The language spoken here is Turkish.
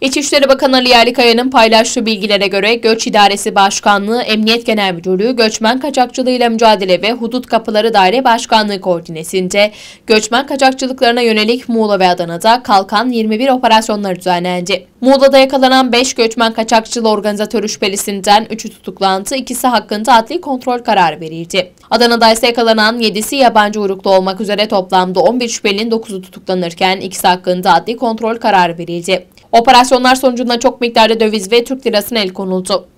İçişleri Bakanı Ali Yerlikaya'nın paylaştığı bilgilere göre Göç İdaresi Başkanlığı, Emniyet Genel Müdürlüğü, Göçmen Kaçakçılığıyla Mücadele ve Hudut Kapıları Daire Başkanlığı koordinesinde göçmen kaçakçılıklarına yönelik Muğla ve Adana'da Kalkan 21 operasyonları düzenlendi. Muğla'da yakalanan 5 göçmen kaçakçılığı organizatörü şüphelisinden 3'ü tutuklandı, ikisi hakkında adli kontrol kararı verildi. Adana'da ise yakalanan 7'si yabancı uyruklu olmak üzere toplamda 11 şüphelinin 9'u tutuklanırken ikisi hakkında adli kontrol kararı verildi. Operasyonlar sonucunda çok miktarda döviz ve Türk lirasına el konuldu.